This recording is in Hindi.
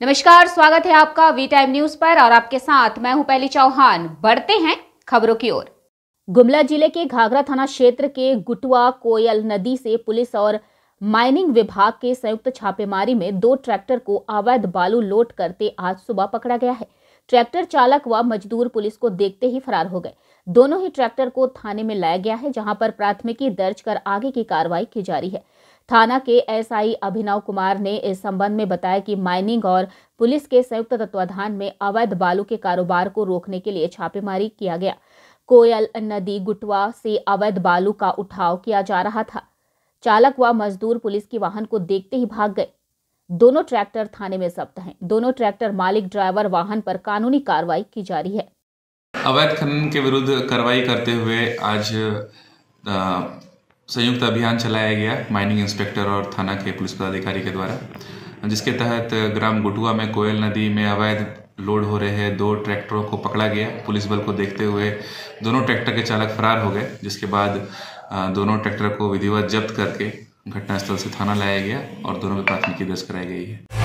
नमस्कार, स्वागत है आपका वी टाइम न्यूज पर और आपके साथ मैं हूं पहली चौहान। बढ़ते हैं खबरों की ओर। गुमला जिले के घाघरा थाना क्षेत्र के गुटवा कोयल नदी से पुलिस और माइनिंग विभाग के संयुक्त छापेमारी में 2 ट्रैक्टर को अवैध बालू लोड करते आज सुबह पकड़ा गया है। ट्रैक्टर चालक व मजदूर पुलिस को देखते ही फरार हो गए। दोनों ही ट्रैक्टर को थाने में लाया गया है, जहां पर प्राथमिकी दर्ज कर आगे की कार्रवाई की जा रही है। थाना के एसआई अभिनव कुमार ने इस संबंध में बताया कि माइनिंग और पुलिस के संयुक्त तत्वाधान में अवैध बालू के कारोबार को रोकने के लिए छापेमारी किया गया। कोयल नदी गुटवा से अवैध बालू का उठाव किया जा रहा था। चालक व मजदूर पुलिस की वाहन को देखते ही भाग गए। दोनों ट्रैक्टर थाने में जब्त हैं। दोनों ट्रैक्टर मालिक ड्राइवर वाहन पर कानूनी कार्रवाई की जा रही है। अवैध खनन के विरुद्ध कार्रवाई करते हुए आज संयुक्त अभियान चलाया गया माइनिंग इंस्पेक्टर और थाना के पुलिस पदाधिकारी के द्वारा, जिसके तहत ग्राम गुटुआ में कोयल नदी में अवैध लोड हो रहे 2 ट्रैक्टरों को पकड़ा गया। पुलिस बल को देखते हुए दोनों ट्रैक्टर के चालक फरार हो गए, जिसके बाद दोनों ट्रैक्टर को विधिवत जब्त करके घटनास्थल से थाना लाया गया और दोनों में प्राथमिकी दर्ज कराई गई है।